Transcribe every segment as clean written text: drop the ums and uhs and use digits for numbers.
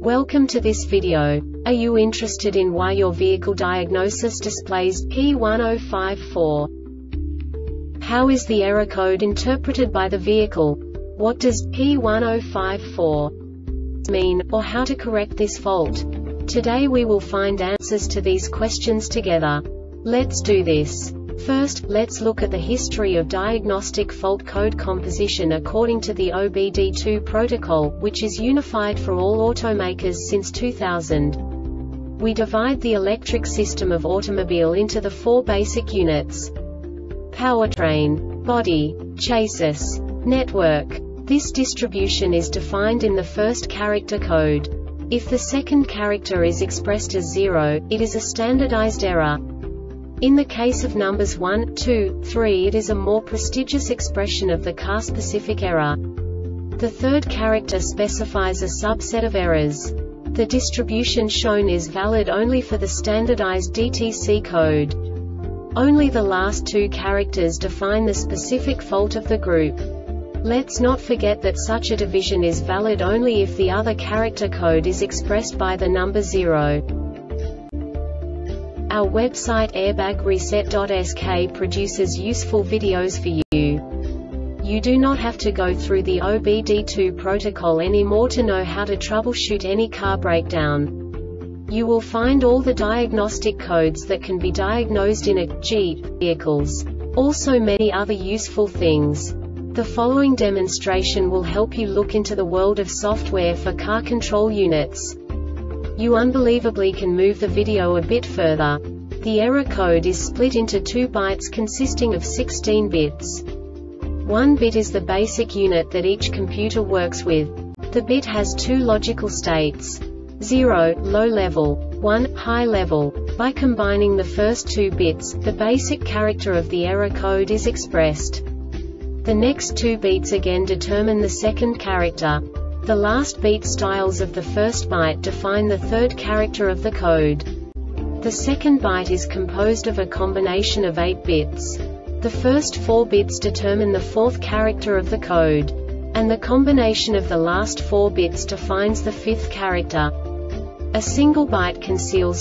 Welcome to this video. Are you interested in why your vehicle diagnosis displays P1054? How is the error code interpreted by the vehicle? What does P1054 mean, or how to correct this fault? Today we will find answers to these questions together. Let's do this. First, let's look at the history of diagnostic fault code composition according to the OBD2 protocol, which is unified for all automakers since 2000. We divide the electric system of automobile into the four basic units: powertrain, body, chassis, network. This distribution is defined in the first character code. If the second character is expressed as 0, it is a standardized error. In the case of numbers 1, 2, 3, it is a more prestigious expression of the car-specific error. The third character specifies a subset of errors. The distribution shown is valid only for the standardized DTC code. Only the last two characters define the specific fault of the group. Let's not forget that such a division is valid only if the other character code is expressed by the number 0. Our website airbagreset.sk produces useful videos for you. You do not have to go through the OBD2 protocol anymore to know how to troubleshoot any car breakdown. You will find all the diagnostic codes that can be diagnosed in a Jeep vehicles. Also many other useful things. The following demonstration will help you look into the world of software for car control units. You unbelievably can move the video a bit further. The error code is split into 2 bytes consisting of 16 bits. 1 bit is the basic unit that each computer works with. The bit has 2 logical states: 0, low level, 1, high level. By combining the first 2 bits, the basic character of the error code is expressed. The next 2 beats again determine the second character. The last beat styles of the first byte define the third character of the code. The second byte is composed of a combination of 8 bits. The first 4 bits determine the fourth character of the code. And the combination of the last 4 bits defines the fifth character. A single byte conceals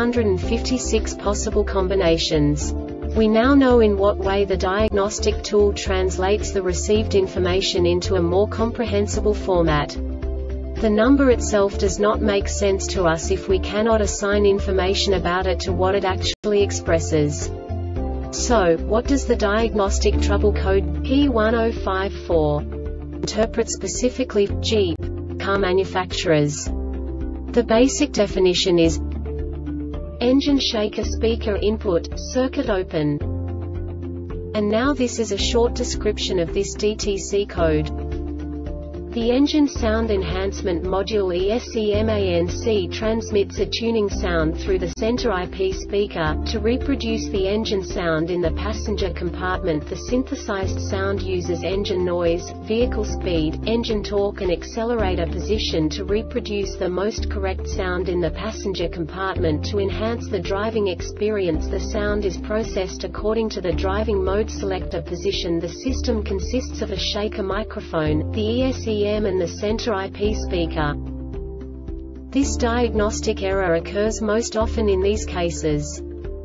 256 possible combinations. We now know in what way the diagnostic tool translates the received information into a more comprehensible format. The number itself does not make sense to us if we cannot assign information about it to what it actually expresses. So, what does the diagnostic trouble code P1054 interpret specifically for Jeep car manufacturers? The basic definition is engine shaker speaker input, circuit open. And now this is a short description of this DTC code. The Engine Sound Enhancement Module ESEMANC transmits a tuning sound through the center IP speaker. To reproduce the engine sound in the passenger compartment, the synthesized sound uses engine noise, vehicle speed, engine torque and accelerator position to reproduce the most correct sound in the passenger compartment. To enhance the driving experience, the sound is processed according to the driving mode selector position. The system consists of a shaker microphone, the ESEM and the center IP speaker. This diagnostic error occurs most often in these cases: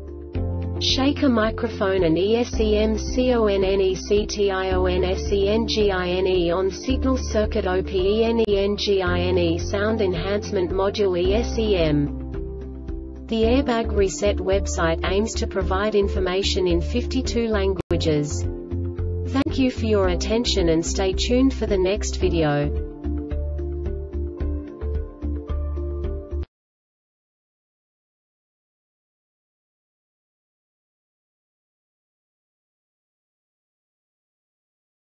shaker microphone and ESEM CONNECTIONSENGINE on signal circuit OPENENGINE sound enhancement module ESEM. The Airbag Reset website aims to provide information in 52 languages. Thank you for your attention and stay tuned for the next video.